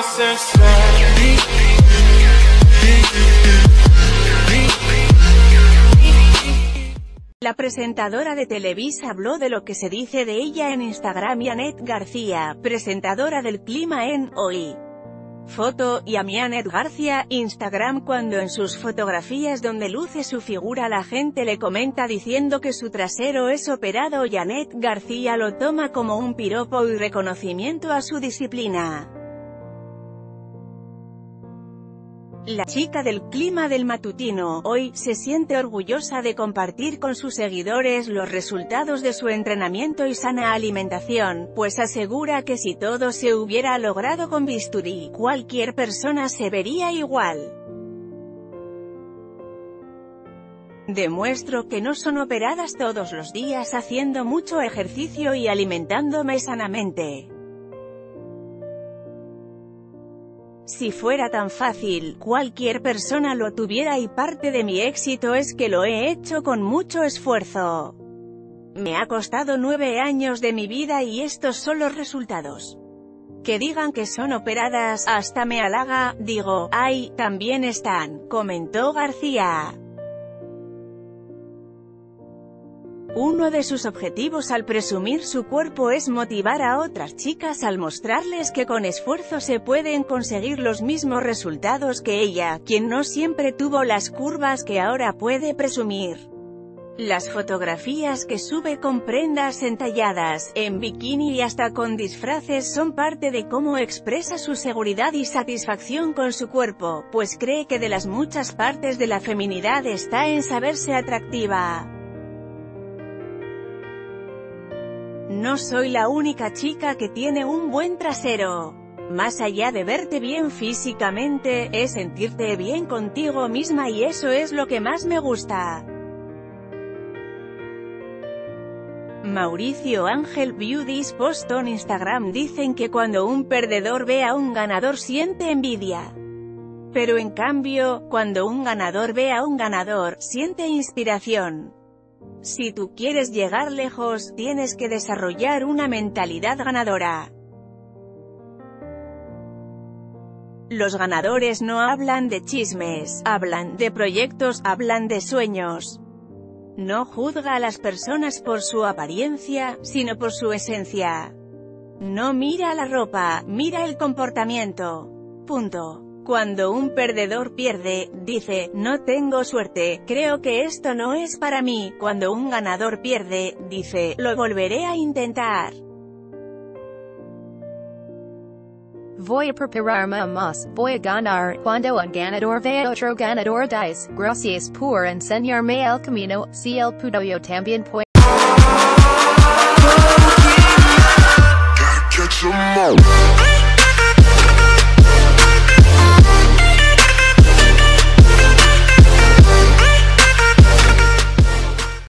La presentadora de Televisa habló de lo que se dice de ella en Instagram. Yanet García, presentadora del clima en Hoy. Foto, Yanet García, Instagram. Cuando en sus fotografías donde luce su figura la gente le comenta diciendo que su trasero es operado, Yanet García lo toma como un piropo y reconocimiento a su disciplina. La chica del clima del matutino Hoy se siente orgullosa de compartir con sus seguidores los resultados de su entrenamiento y sana alimentación, pues asegura que si todo se hubiera logrado con bisturí, cualquier persona se vería igual. Demuestro que no son operadas todos los días haciendo mucho ejercicio y alimentándome sanamente. Si fuera tan fácil, cualquier persona lo tuviera y parte de mi éxito es que lo he hecho con mucho esfuerzo. Me ha costado 9 años de mi vida y estos son los resultados. Que digan que son operadas, hasta me halaga, digo, ¡ay, también están!, comentó García. Uno de sus objetivos al presumir su cuerpo es motivar a otras chicas al mostrarles que con esfuerzo se pueden conseguir los mismos resultados que ella, quien no siempre tuvo las curvas que ahora puede presumir. Las fotografías que sube con prendas entalladas, en bikini y hasta con disfraces son parte de cómo expresa su seguridad y satisfacción con su cuerpo, pues cree que de las muchas partes de la feminidad está en saberse atractiva. No soy la única chica que tiene un buen trasero. Más allá de verte bien físicamente, es sentirte bien contigo misma y eso es lo que más me gusta. Mauricio Ángel vio this post on Instagram. Dicen que cuando un perdedor ve a un ganador siente envidia. Pero en cambio, cuando un ganador ve a un ganador, siente inspiración. Si tú quieres llegar lejos, tienes que desarrollar una mentalidad ganadora. Los ganadores no hablan de chismes, hablan de proyectos, hablan de sueños. No juzga a las personas por su apariencia, sino por su esencia. No mira la ropa, mira el comportamiento. Punto. Cuando un perdedor pierde, dice, no tengo suerte, creo que esto no es para mí. Cuando un ganador pierde, dice, lo volveré a intentar. Voy a prepararme más, voy a ganar, cuando un ganador ve a otro ganador dice, gracias por enseñarme el camino, si él pudo yo también puedo.